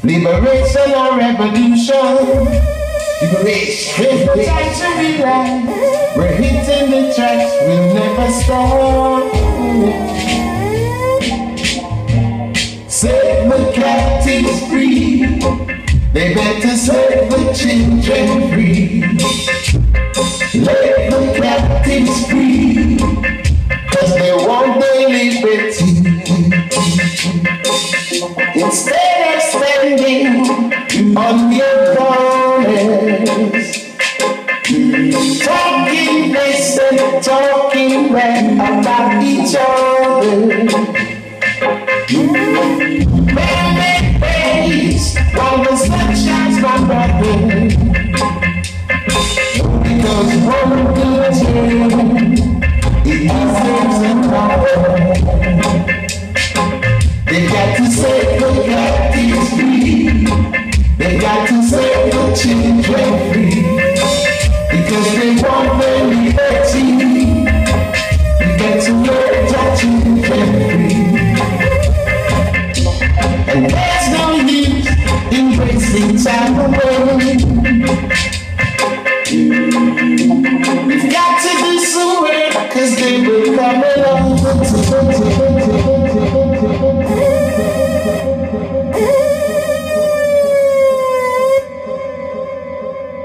Liberation or revolution. Liberation. It's the time to realize we're hitting the tracks, we'll never stop. Set the captives free. They better set the children free. Let the captives free, 'cause they want their liberty. Instead of standing on your corners, talking this and talking that about each other. Baby face, while the sun shines from heaven, because one good turn, it deserves another. They got to set the captives free. They got to set the children free, because they want their liberty. You got to let your children free. And there's no use in wasting time away. We've got to do some work, 'cause they will come